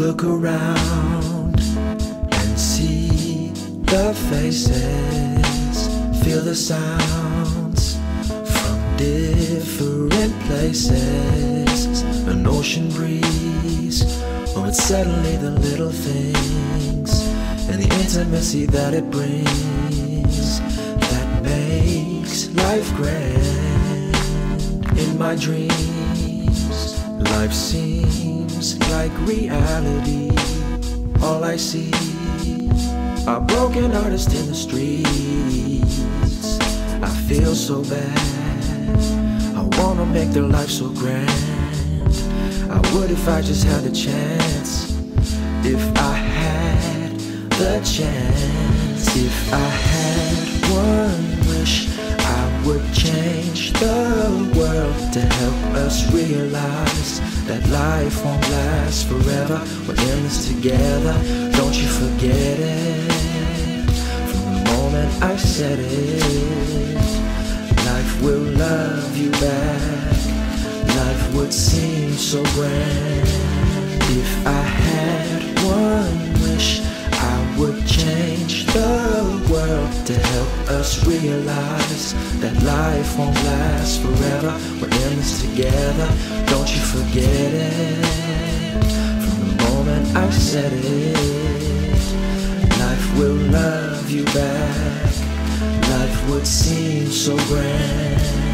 look around and see the faces, feel the sounds from different places. An ocean breeze, oh, it's suddenly the little things and the intimacy that it brings that makes life grand. In my dreams, life seems like reality. All I see are broken artists in the streets. I feel so bad, I wanna make their life so grand. I would if I just had the chance. If I had the chance. If I had one wish, I would change the world to help us realize that life won't last forever. We're in this together, don't you forget it. From the moment I said it, life will love you back. Life would seem so grand. If I had one wish, I would change the world to help us realize that life won't last forever. We're in this together, don't you forget it. From the moment I said it, life will love you back. Life would seem so grand.